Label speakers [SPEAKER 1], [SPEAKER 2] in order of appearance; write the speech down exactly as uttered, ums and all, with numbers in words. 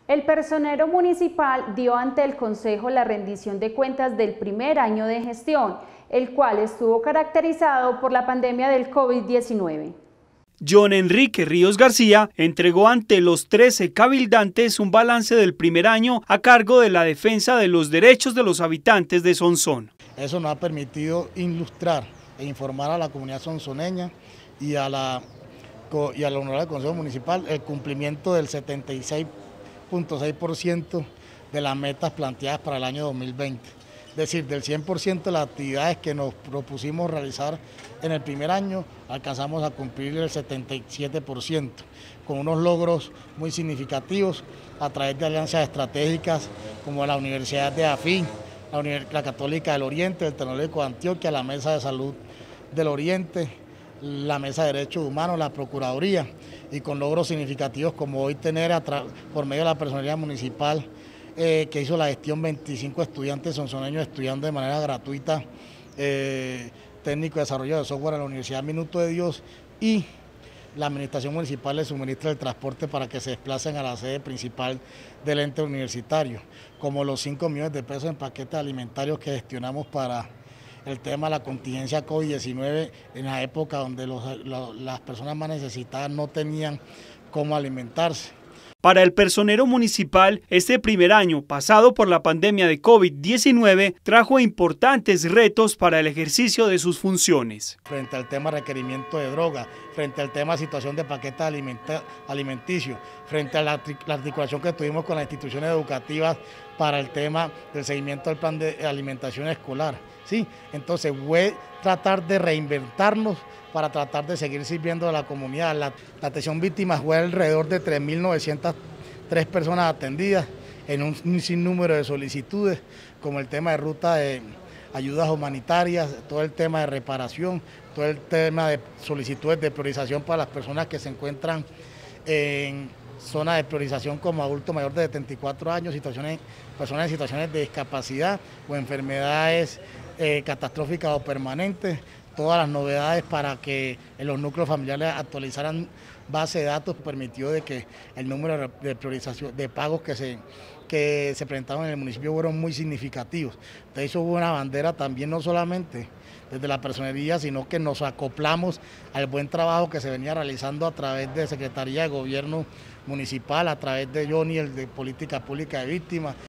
[SPEAKER 1] El personero municipal dio ante el Consejo la rendición de cuentas del primer año de gestión, el cual estuvo caracterizado por la pandemia del COVID diecinueve.
[SPEAKER 2] John Enrique Ríos García entregó ante los trece cabildantes un balance del primer año a cargo de la defensa de los derechos de los habitantes de Sonsón.
[SPEAKER 3] Eso nos ha permitido ilustrar e informar a la comunidad sonsoneña y a la, y a la Honorable Consejo Municipal el cumplimiento del setenta y seis punto seis por ciento de las metas planteadas para el año dos mil veinte. Es decir, del cien por ciento de las actividades que nos propusimos realizar en el primer año, alcanzamos a cumplir el setenta y siete por ciento, con unos logros muy significativos a través de alianzas estratégicas como la Universidad de Afín, la, Univers la Católica del Oriente, el Tecnológico de Antioquia, la Mesa de Salud del Oriente, la Mesa de Derechos Humanos, la Procuraduría, y con logros significativos como hoy tener a por medio de la personería municipal eh, que hizo la gestión veinticinco estudiantes sonsoneños estudiando de manera gratuita eh, técnico de desarrollo de software en la Universidad Minuto de Dios, y la administración municipal les suministra el transporte para que se desplacen a la sede principal del ente universitario, como los cinco millones de pesos en paquetes alimentarios que gestionamos para el tema de la contingencia COVID diecinueve en la época donde los, los, las personas más necesitadas no tenían cómo alimentarse.
[SPEAKER 2] Para el personero municipal, este primer año pasado por la pandemia de COVID diecinueve trajo importantes retos para el ejercicio de sus funciones.
[SPEAKER 3] Frente al tema requerimiento de droga, frente al tema situación de paquetes alimenticios, frente a la, la articulación que tuvimos con las instituciones educativas para el tema del seguimiento del plan de alimentación escolar. Sí, entonces fue tratar de reinventarnos para tratar de seguir sirviendo a la comunidad. La, la atención víctima fue alrededor de tres mil novecientas tres personas atendidas en un, un sinnúmero de solicitudes, como el tema de ruta de ayudas humanitarias, todo el tema de reparación, todo el tema de solicitudes de priorización para las personas que se encuentran en zona de priorización como adulto mayor de setenta y cuatro años, situaciones, personas en situaciones de discapacidad o enfermedades eh, catastróficas o permanentes, todas las novedades para que en los núcleos familiares actualizaran base de datos, permitió de que el número de priorización de pagos que se, que se presentaron en el municipio fueron muy significativos. De eso hubo una bandera también, no solamente desde la personería, sino que nos acoplamos al buen trabajo que se venía realizando a través de Secretaría de Gobierno Municipal, a través de Johnny, el de Política Pública de Víctimas.